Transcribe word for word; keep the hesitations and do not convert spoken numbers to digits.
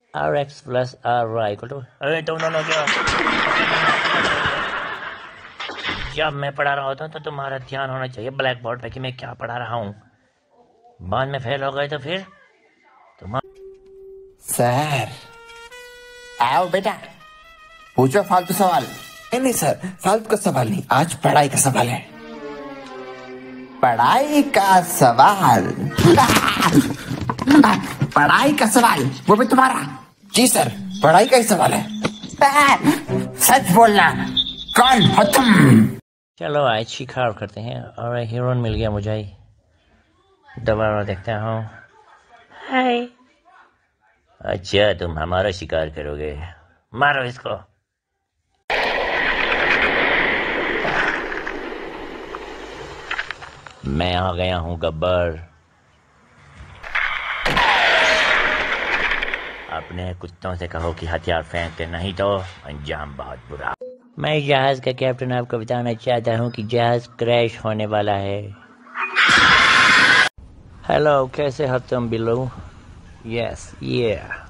Are X plus R Y equal to, अरे तुम दोनों क्या, जब मैं पढ़ा रहा होता हूँ तो तुम्हारा ध्यान होना चाहिए ब्लैक बोर्ड पे कि मैं क्या पढ़ा रहा हूँ। बाद में फेल हो गए तो फिर तुम। सर आओ बेटा, पूछो फालतू सवाल। नहीं नहीं सर, फालतू का सवाल नहीं, आज पढ़ाई का सवाल है। पढ़ाई का सवाल पढ़ाई का सवाल, वो भी तुम्हारा? जी सर, पढ़ाई का ही सवाल है। सच बोलना, कौन हो तुम? चलो आज शिकार करते हैं, और हीरोइन मिल गया मुझे, दोबारा देखते हूँ। हाय, अच्छा तुम हमारा शिकार करोगे, मारो इसको। मैं आ गया हूँ गब्बर, अपने कुत्तों से कहो कि हथियार फेंकते, नहीं तो अंजाम बहुत बुरा। मैं जहाज का कैप्टन आपको बताना चाहता हूँ कि जहाज क्रैश होने वाला है। हेलो, कैसे हो तुम बिल्लू? यस, ये